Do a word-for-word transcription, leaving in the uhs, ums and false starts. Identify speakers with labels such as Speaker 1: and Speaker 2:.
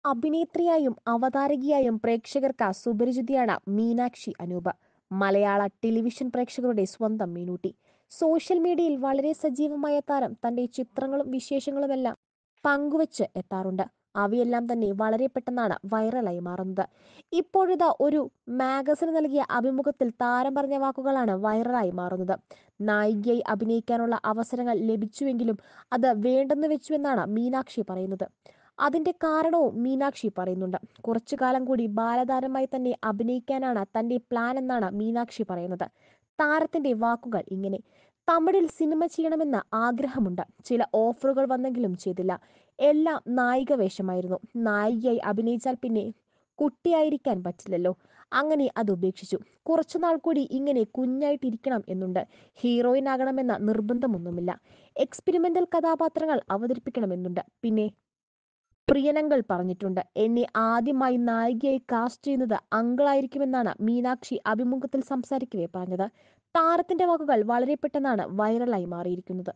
Speaker 1: അഭിനേത്രിയായും അവതാരകയായും പ്രേക്ഷകർക്ക് സുപരിചിതയാണ് മീനാക്ഷി അനൂപ്. മലയാള ടെലിവിഷൻ പ്രേക്ഷകരുടെ സ്വന്തം മീനൂട്ടി. സോഷ്യൽ മീഡിയയിൽ വളരെ സജീവമായ താരം തന്റെ ചിത്രങ്ങളും വിശേഷങ്ങളുമെല്ലാം പങ്കുവച്ച് എത്താറുണ്ട്. അവയെല്ലാം തന്നെ വളരെ പെട്ടെന്നാണ് വൈറലായി മാറുന്നത്. ഇപ്പോഴിതാ ഒരു മാഗസിന് നൽകിയ അഭിമുഖത്തിൽ താരം പറഞ്ഞ വാക്കുകളാണ് വൈറലായി മാറുന്നത്. നായികയായി അഭിനയിക്കാനുള്ള അവസരങ്ങൾ ലഭിച്ചുവെങ്കിലും അത് വേണ്ടെന്ന് വെച്ചുവെന്നാണ് മീനാക്ഷി പറയുന്നത്. അതിന്റെ കാരണവും മീനാക്ഷി പറയുന്നുണ്ട്. കുറച്ചു കാലം കൂടി ബാലതാരമായി തന്നെ അഭിനയിക്കാനാണ് തന്റെ പ്ലാൻ എന്നാണ് മീനാക്ഷി പറയുന്നത്. താരത്തിന്റെ വാക്കുകൾ ഇങ്ങനെ: തമിഴിൽ സിനിമ ചെയ്യണമെന്ന് ആഗ്രഹമുണ്ട്. ചില ഓഫറുകൾ വന്നെങ്കിലും ചെയ്തില്ല. എല്ലാം നായിക വേഷമായിരുന്നു. നായികയായി അഭിനയിച്ചാൽ പിന്നെ കുട്ടിയായിരിക്കാൻ പറ്റില്ലല്ലോ. അങ്ങനെ അത് ഉപേക്ഷിച്ചു. കുറച്ചുനാൾ കൂടി ഇങ്ങനെ കുഞ്ഞായിട്ടിരിക്കണം എന്നുണ്ട്. ഹീറോയിൻ ആകണമെന്ന നിർബന്ധമൊന്നുമില്ല. എക്സ്പെരിമെന്റൽ കഥാപാത്രങ്ങൾ അവതരിപ്പിക്കണമെന്നുണ്ട്. പിന്നെ പ്രിയനങ്ങൾ പറഞ്ഞിട്ടുണ്ട്, എന്നെ ആദ്യമായി നായികയായി കാസ്റ്റ് ചെയ്യുന്നത് അങ്കിളായിരിക്കുമെന്നാണ് മീനാക്ഷി അഭിമുഖത്തിൽ സംസാരിക്കവേ പറഞ്ഞത്. താരത്തിന്റെ വാക്കുകൾ വളരെ പെട്ടെന്നാണ് വൈറലായി മാറിയിരിക്കുന്നത്.